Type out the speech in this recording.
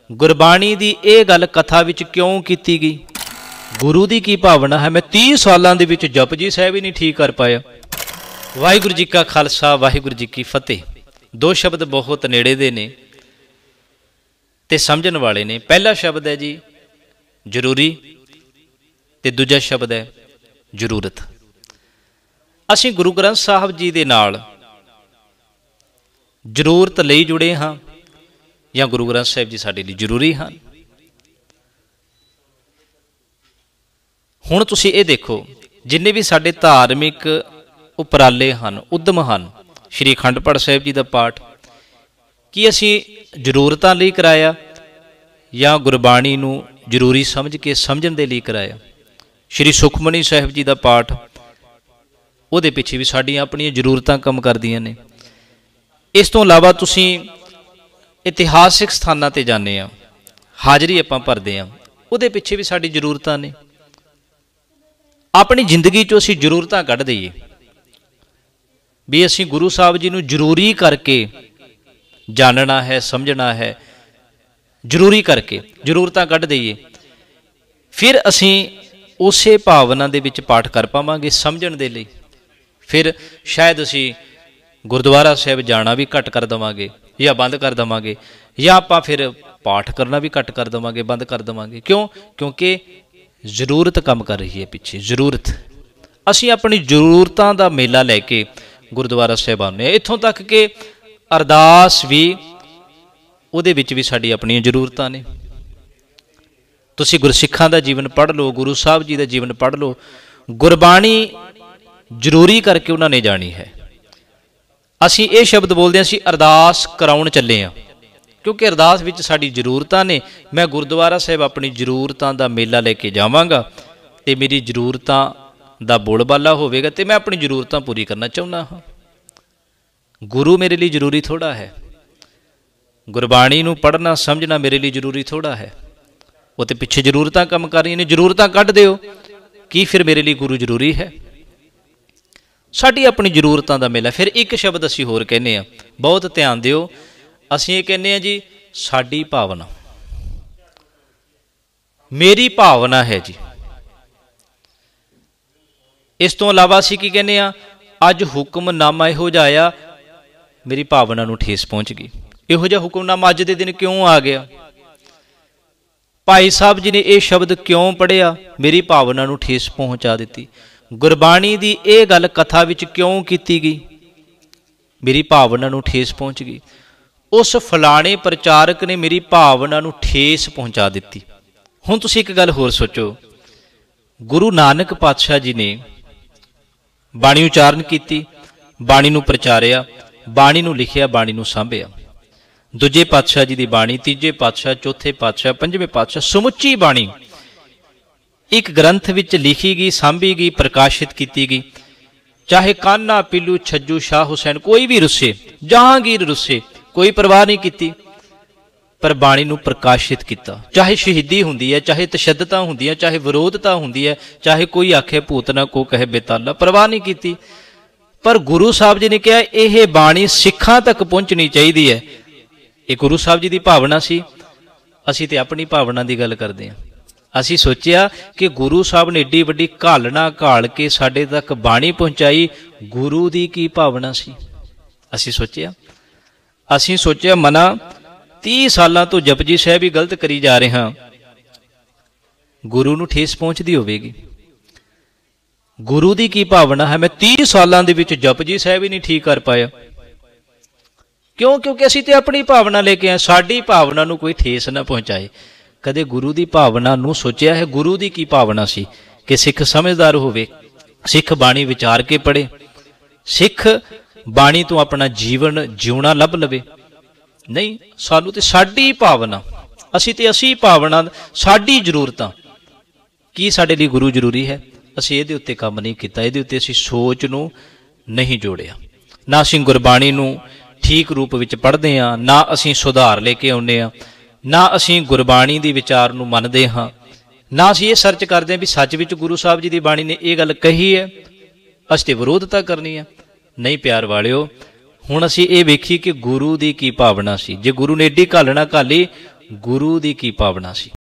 गुरबाणी दी ये गल कथा विच क्यों कीती गई? गुरु दी की भावना है? मैं 30 सालां दे विच जपजी साहिब ही नहीं ठीक कर पाया। वाहिगुरू जी का खालसा वाहिगुरू जी की फतेह। दो शब्द बहुत नेड़े दे ने ते समझण वाले ने। पहला शब्द है जी जरूरी ते दूजा शब्द है जरूरत। असीं गुरु ग्रंथ साहब जी दे नाल जरूरत लई जुड़े हाँ या गुरु ग्रंथ साहिब जी साडे लई जरूरी हैं? हुण तुसीं ये देखो, जिन्ने भी साडे धार्मिक उपराले हैं, उद्यम हैं, श्री अखंड पाठ साहिब जी का पाठ की असीं जरूरतां लई कराया या गुरबाणी नूं जरूरी समझ के समझण दे लई कराया? श्री सुखमनी साहिब जी का पाठ उहदे पिछे भी साडीआं अपणीआं जरूरतां कम करदियां ने। इस तो इलावा तुसीं इतिहासिक स्थानां ते जाने आ, हाज़री आपां भरदे आ, उहदे पिछे भी साडी जरूरतां ने। अपनी जिंदगी चों असीं जरूरतां कढ दईए भी असीं गुरु साहब जी नूं जरूरी करके जानना है, समझना है, जरूरी करके जरूरतां कढ दईए, फिर असीं उसे भावना दे विच पाठ कर पावांगे समझण दे लई। फिर शायद असीं गुरुद्वारा साहिब जाना भी घट कर देवांगे या बंद कर देवांगे, या आपां फिर पाठ करना भी घट कर देवांगे, बंद कर देवांगे। क्यों? क्योंकि जरूरत कम कर रही है पिछे। जरूरत असीं अपनी जरूरतां दा मेला लैके गुरुद्वारा साहिब आउंदे आ। इत्थों तक कि अरदास भी उहदे विच भी साडी अपणीआं जरूरतां ने। तुसीं गुरसिखां दा जीवन पढ़ लो, गुरु साहब जी दा जीवन पढ़ लो, गुरबाणी जरूरी करके उन्होंने जानी है। असीं ये शब्द बोलते हैं, असीं अरदास कराउण चले हाँ, क्योंकि अरदास विच साडी जरूरतां ने। मैं गुरुद्वारा साहिब अपनी जरूरतां दा मेला लेके जावांगा ते मेरी जरूरतां दा बोलबाला होवेगा ते मैं अपनी जरूरतां पूरी करना चाहुंदा हाँ। गुरु मेरे लिए जरूरी थोड़ा है, गुरबाणी नूं पढ़ना समझना मेरे लिए जरूरी थोड़ा है। वो तो पिछे जरूरतां कम कर रही ने, जरूरतां कढ दिओ, की फिर मेरे लिए गुरु जरूरी है? साडी अपनी जरूरतां दा मेला। फिर एक शब्द असीं होर कहने आ, बहुत ध्यान दिओ, असीं ये कहने आ जी साडी भावना, मेरी भावना है जी। इस तो इलावा असीं की कहने आ, अज हुक्मनामा इहो जिहा आया मेरी भावना नूं ठेस पहुंच गई। इहो जिहा हुक्मनामा अज दे दिन क्यों आ गया? भाई साहब जी ने यह शब्द क्यों पढ़िया? मेरी भावना नूं ठेस पहुंचा दी। गुरबाणी दी ये गल कथा विच क्यों कीती गई? मेरी भावना नूं ठेस पहुंच गई। उस फलाणे प्रचारक ने मेरी भावना नूं ठेस पहुंचा दी। हुण तुसीं एक गल होर सोचो, गुरु नानक पातशाह जी ने बाणी उचारण की, बाणी नूं प्रचारिया, बाणी नूं लिखिया, बाणी नूं सांभिया। दूजे पातशाह जी की बाणी, तीजे पातशाह, चौथे पातशाह, पंजवें पातशाह, समुची बाणी एक ग्रंथ विच लिखी गई, सांभी गई, प्रकाशित की गई। चाहे कान्हा, पीलू, छज्जू, शाह हुसैन कोई भी रुसे, जहांगीर रुसे, कोई परवाह नहीं की, पर बाणी नूं प्रकाशित किया। चाहे शहीदी हुंदी है, चाहे तशद्दतां हुंदियां, चाहे विरोधता हुंदी है, चाहे कोई आखे भूतना को कहे बेताला, परवाह नहीं की। पर गुरु साहब जी ने कहा यह बाणी सिखां तक पहुंचनी चाहिए है। ये गुरु साहब जी की भावना सी। असीं ते अपनी भावना की गल करते हैं। असीं सोचिया कि गुरु साहब ने एड्डी वड्डी घालना घाल के साडे तक बाणी पहुंचाई, गुरु दी की भावना सी? असीं सोचिया मना 30 सालां तो जपजी साहिब ही गलत करी जा रहे हैं, गुरु नूं ठेस पहुंचदी होवेगी। गुरु दी की भावना है? मैं 30 सालां दे विच जपजी साहिब ही नहीं ठीक कर पाया। क्यों? क्योंकि असीं ते अपनी भावना लेके आए, साडी भावना नूं कोई ठेस ना पहुंचाए। कदे गुरु की भावना नूं सोचिया है? गुरु की की भावना सी कि सिख समझदार होवे, सिख बाणी विचार के पढ़े, सिख बाणी तो अपना जीवन जिउना लभ लवे? नहीं, सानू ते साडी भावना, असी भावना, साडी जरूरतां की साडे लई गुरु जरूरी है? असीं इहदे उत्ते काम नहीं कीता, इहदे उत्ते असीं सोच नूं नहीं जोड़िया। ना असीं गुरबाणी नूं ठीक रूप विच पढ़दे आ, ना असीं सुधार लेके आउंदे आ, ना असीं गुरबाणी दी विचार नूं मनदे हां, ना असीं ये सर्च करते हैं भी सच विच गुरु साहब जी की बाणी ने यह गल कही है, असीं ते विरोधता करनी है। नहीं प्यार वालिओ, हुण असीं ये वेखी कि गुरु की की भावना सी। जे गुरु ने एडी घालना घाली, ਗੁਰੂ ਦੀ ਕੀ ਭਾਵਨਾ ਸੀ।